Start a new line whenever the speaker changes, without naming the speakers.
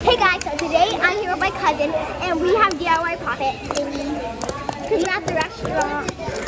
Hey guys, so today I'm here with my cousin and we have DIY Pocket because we're at the restaurant.